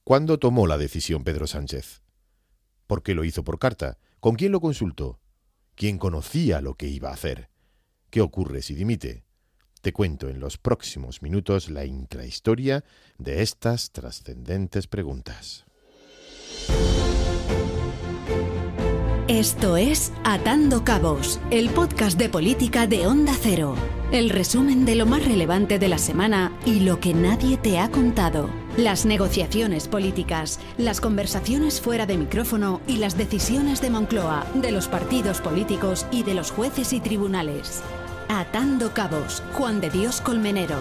¿Cuándo tomó la decisión Pedro Sánchez? ¿Por qué lo hizo por carta? ¿Con quién lo consultó? ¿Quién conocía lo que iba a hacer? ¿Qué ocurre si dimite? Te cuento en los próximos minutos la intrahistoria de estas trascendentes preguntas. Esto es Atando Cabos, el podcast de política de Onda Cero. El resumen de lo más relevante de la semana y lo que nadie te ha contado. Las negociaciones políticas, las conversaciones fuera de micrófono y las decisiones de Moncloa, de los partidos políticos y de los jueces y tribunales. Atando Cabos, Juan de Dios Colmenero.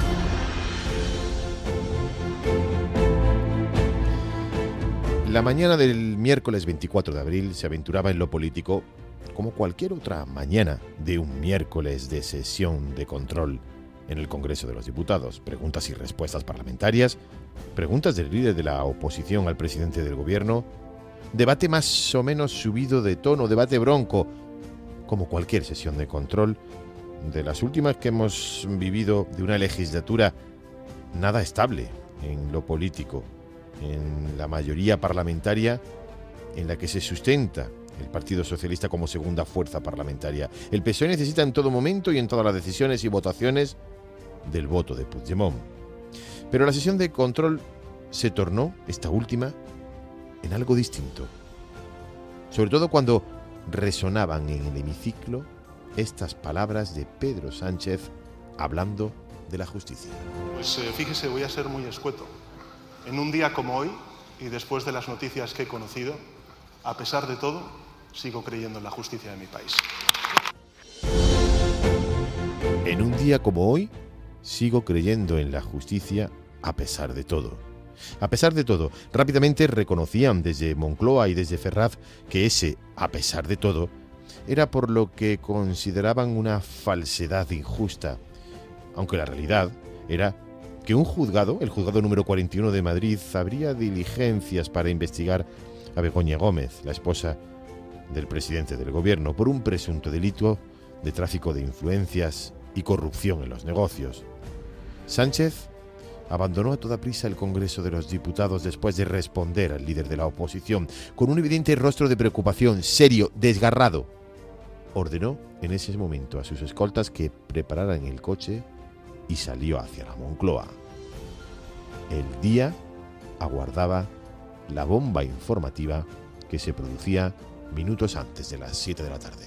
La mañana del miércoles 24 de abril se aventuraba en lo político como cualquier otra mañana de un miércoles de sesión de control en el Congreso de los Diputados. Preguntas y respuestas parlamentarias, preguntas del líder de la oposición al presidente del gobierno, debate más o menos subido de tono, debate bronco, como cualquier sesión de control de las últimas que hemos vivido de una legislatura nada estable en lo político, en la mayoría parlamentaria en la que se sustenta el Partido Socialista como segunda fuerza parlamentaria. El PSOE necesita en todo momento y en todas las decisiones y votaciones del voto de Puigdemont. Pero la sesión de control se tornó, esta última, en algo distinto. Sobre todo cuando resonaban en el hemiciclo estas palabras de Pedro Sánchez hablando de la justicia. Pues fíjese, voy a ser muy escueto. En un día como hoy, y después de las noticias que he conocido, a pesar de todo, sigo creyendo en la justicia de mi país. En un día como hoy, sigo creyendo en la justicia a pesar de todo. A pesar de todo, rápidamente reconocían desde Moncloa y desde Ferraz que ese a pesar de todo era por lo que consideraban una falsedad injusta, aunque la realidad era que un juzgado, el juzgado número 41 de Madrid, abría diligencias para investigar a Begoña Gómez, la esposa del presidente del gobierno, por un presunto delito de tráfico de influencias y corrupción en los negocios. Sánchez abandonó a toda prisa el Congreso de los Diputados después de responder al líder de la oposición, con un evidente rostro de preocupación, serio, desgarrado. Ordenó en ese momento a sus escoltas que prepararan el coche y salió hacia la Moncloa. El día aguardaba la bomba informativa que se producía minutos antes de las 7 de la tarde.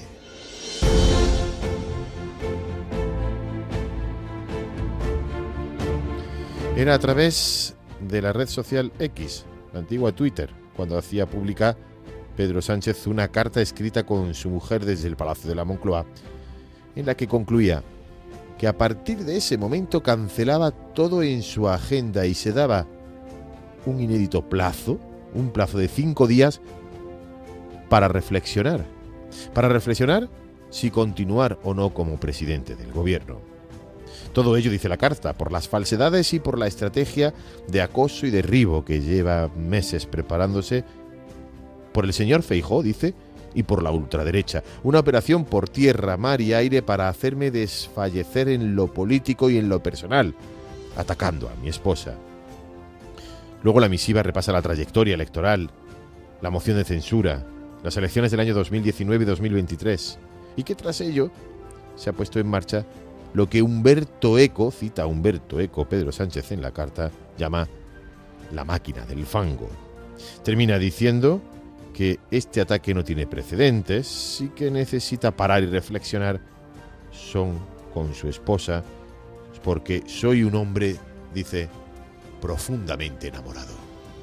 Era a través de la red social X, la antigua Twitter, cuando hacía pública Pedro Sánchez una carta escrita con su mujer desde el Palacio de la Moncloa, en la que concluía que a partir de ese momento cancelaba todo en su agenda y se daba un inédito plazo, un plazo de 5 días para reflexionar si continuar o no como presidente del gobierno. Todo ello, dice la carta, por las falsedades y por la estrategia de acoso y derribo que lleva meses preparándose por el señor Feijóo, dice, y por la ultraderecha. Una operación por tierra, mar y aire para hacerme desfallecer en lo político y en lo personal, atacando a mi esposa. Luego la misiva repasa la trayectoria electoral, la moción de censura, las elecciones del año 2019 y 2023, y que tras ello se ha puesto en marcha lo que Humberto Eco, cita a Humberto Eco Pedro Sánchez en la carta, llama la máquina del fango. Termina diciendo que este ataque no tiene precedentes y que necesita parar y reflexionar con su esposa, porque soy un hombre, dice, profundamente enamorado.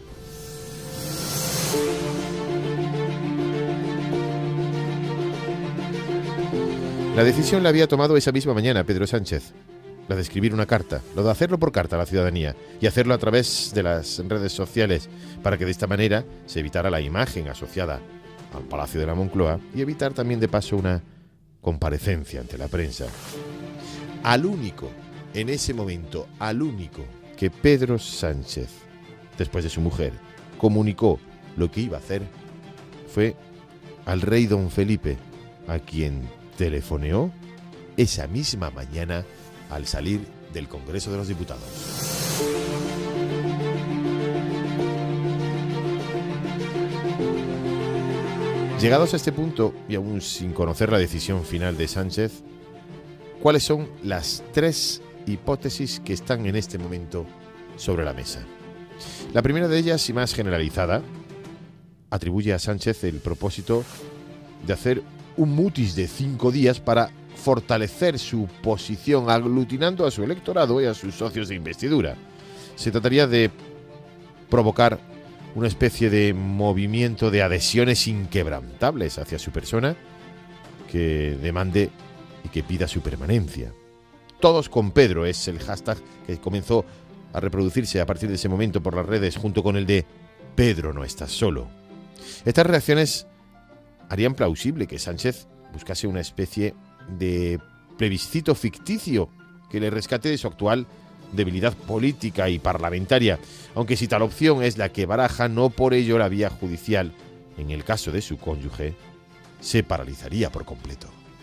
La decisión la había tomado esa misma mañana Pedro Sánchez, la de escribir una carta, lo de hacerlo por carta a la ciudadanía y hacerlo a través de las redes sociales para que de esta manera se evitara la imagen asociada al Palacio de la Moncloa y evitar también de paso una comparecencia ante la prensa. Al único, en ese momento, al único que Pedro Sánchez, después de su mujer, comunicó lo que iba a hacer fue al rey don Felipe, a quien telefoneó esa misma mañana al salir del Congreso de los Diputados. Llegados a este punto, y aún sin conocer la decisión final de Sánchez, ¿cuáles son las 3 hipótesis que están en este momento sobre la mesa? La primera de ellas, y más generalizada, atribuye a Sánchez el propósito de hacer un mutis de 5 días para fortalecer su posición, aglutinando a su electorado y a sus socios de investidura. Se trataría de provocar una especie de movimiento de adhesiones inquebrantables hacia su persona que demande y que pida su permanencia. Todos con Pedro es el hashtag que comenzó a reproducirse a partir de ese momento por las redes, junto con el de Pedro no estás solo. Estas reacciones harían plausible que Sánchez buscase una especie de plebiscito ficticio que le rescate de su actual debilidad política y parlamentaria, aunque si tal opción es la que baraja, no por ello la vía judicial, en el caso de su cónyuge, se paralizaría por completo.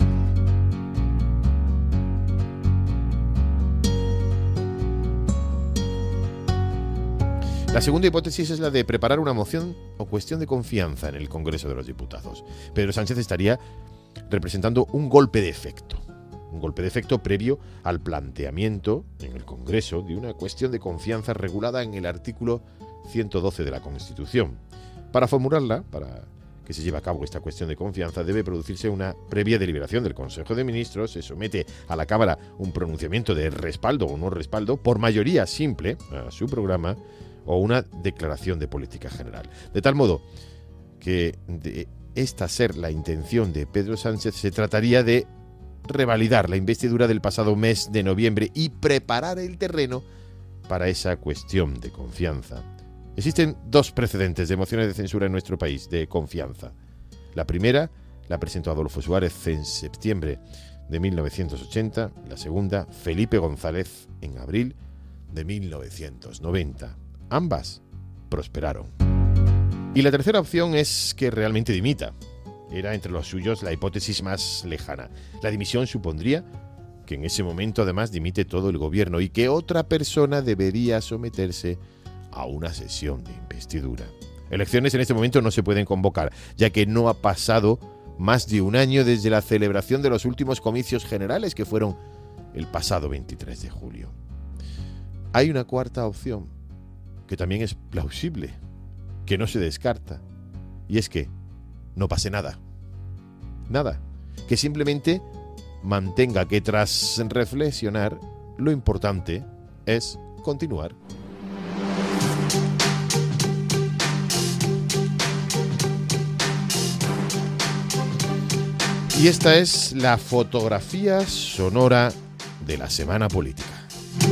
La segunda hipótesis es la de preparar una moción o cuestión de confianza en el Congreso de los Diputados. Pedro Sánchez estaría representando un golpe de efecto. Un golpe de efecto previo al planteamiento en el Congreso de una cuestión de confianza regulada en el artículo 112 de la Constitución. Para formularla, para que se lleve a cabo esta cuestión de confianza, debe producirse una previa deliberación del Consejo de Ministros, se somete a la Cámara un pronunciamiento de respaldo o no respaldo, por mayoría simple, a su programa, o una declaración de política general. De tal modo que de esta ser la intención de Pedro Sánchez, se trataría de revalidar la investidura del pasado mes de noviembre y preparar el terreno para esa cuestión de confianza. Existen 2 precedentes de mociones de censura en nuestro país de confianza. La primera la presentó Adolfo Suárez en septiembre de 1980, la segunda Felipe González en abril de 1990. Ambas prosperaron. Y la tercera opción es que realmente dimita. Era entre los suyos la hipótesis más lejana. La dimisión supondría que en ese momento además dimite todo el gobierno y que otra persona debería someterse a una sesión de investidura. Elecciones en este momento no se pueden convocar, ya que no ha pasado más de un año desde la celebración de los últimos comicios generales, que fueron el pasado 23 de julio. Hay una cuarta opción, que también es plausible, que no se descarta, y es que no pase nada. Nada. Que simplemente mantenga que tras reflexionar, lo importante es continuar. Y esta es la fotografía sonora de la semana política.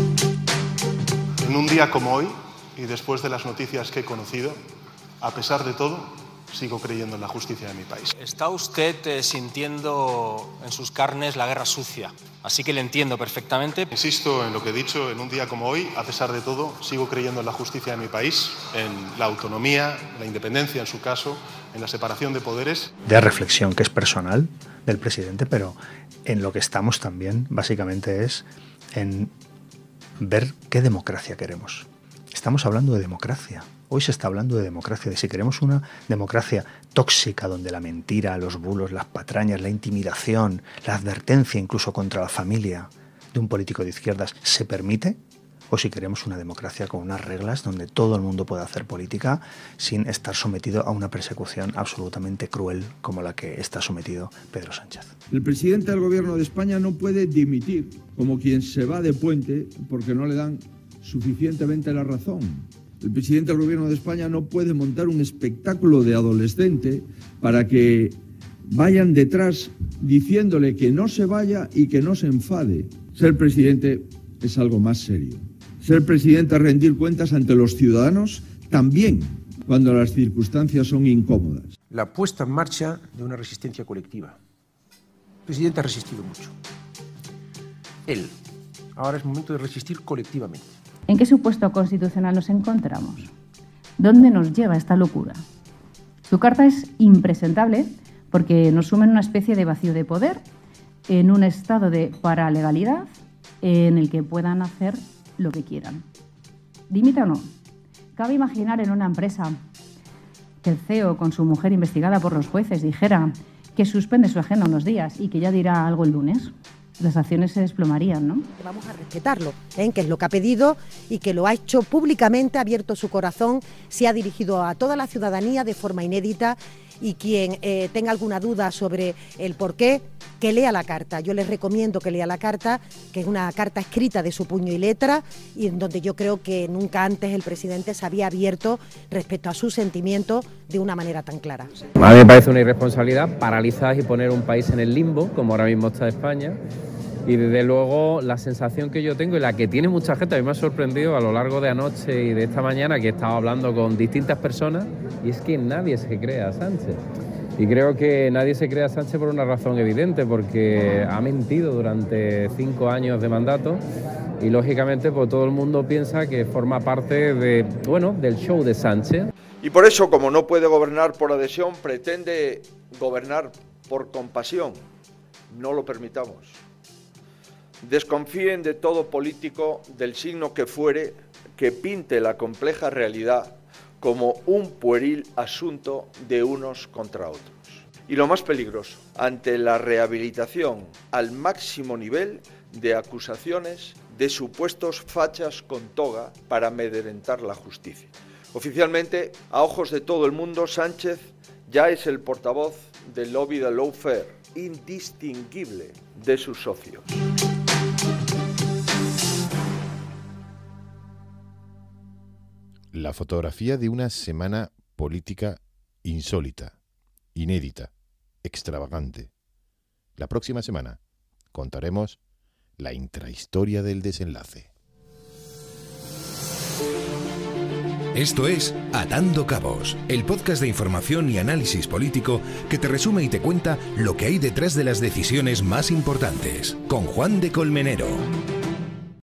En un día como hoy, y después de las noticias que he conocido, a pesar de todo, sigo creyendo en la justicia de mi país. Está usted sintiendo en sus carnes la guerra sucia, así que le entiendo perfectamente. Insisto en lo que he dicho, en un día como hoy, a pesar de todo, sigo creyendo en la justicia de mi país, en la autonomía, la independencia en su caso, en la separación de poderes. De reflexión que es personal del presidente, pero en lo que estamos también, básicamente, es en ver qué democracia queremos. Estamos hablando de democracia. Hoy se está hablando de democracia, de si queremos una democracia tóxica donde la mentira, los bulos, las patrañas, la intimidación, la advertencia incluso contra la familia de un político de izquierdas se permite, o si queremos una democracia con unas reglas donde todo el mundo pueda hacer política sin estar sometido a una persecución absolutamente cruel como la que está sometido Pedro Sánchez. El presidente del Gobierno de España no puede dimitir como quien se va de puente porque no le dan suficientemente la razón. El presidente del Gobierno de España no puede montar un espectáculo de adolescente para que vayan detrás diciéndole que no se vaya y que no se enfade. Ser presidente es algo más serio. Ser presidente es rendir cuentas ante los ciudadanos también cuando las circunstancias son incómodas. La puesta en marcha de una resistencia colectiva. El presidente ha resistido mucho. Él. Ahora es momento de resistir colectivamente. ¿En qué supuesto constitucional nos encontramos? ¿Dónde nos lleva esta locura? Su carta es impresentable porque nos suma en una especie de vacío de poder, en un estado de paralegalidad en el que puedan hacer lo que quieran. ¿Dimita o no? Cabe imaginar en una empresa que el CEO, con su mujer investigada por los jueces, dijera que suspende su agenda unos días y que ya dirá algo el lunes, las acciones se desplomarían, ¿no? Vamos a respetarlo, que es lo que ha pedido y que lo ha hecho públicamente, ha abierto su corazón, se ha dirigido a toda la ciudadanía de forma inédita, y quien tenga alguna duda sobre el porqué, que lea la carta. Yo les recomiendo que lea la carta, que es una carta escrita de su puño y letra, y en donde yo creo que nunca antes el presidente se había abierto respecto a sus sentimientos de una manera tan clara. A mí me parece una irresponsabilidad paralizar y poner un país en el limbo, como ahora mismo está España. Y desde luego la sensación que yo tengo y la que tiene mucha gente, a mí me ha sorprendido a lo largo de anoche y de esta mañana, que he estado hablando con distintas personas, y es que nadie se cree a Sánchez. Y creo que nadie se cree a Sánchez por una razón evidente, porque ha mentido durante 5 años de mandato y lógicamente pues, todo el mundo piensa que forma parte del show de Sánchez. Y por eso, como no puede gobernar por adhesión, pretende gobernar por compasión. No lo permitamos. Desconfíen de todo político del signo que fuere que pinte la compleja realidad como un pueril asunto de unos contra otros. Y lo más peligroso, ante la rehabilitación al máximo nivel de acusaciones de supuestos fachas con toga para amedrentar la justicia. Oficialmente, a ojos de todo el mundo, Sánchez ya es el portavoz del lobby de lawfare, indistinguible de sus socios. La fotografía de una semana política insólita, inédita, extravagante. La próxima semana contaremos la intrahistoria del desenlace. Esto es Atando Cabos, el podcast de información y análisis político que te resume y te cuenta lo que hay detrás de las decisiones más importantes, con Juan de Colmenero.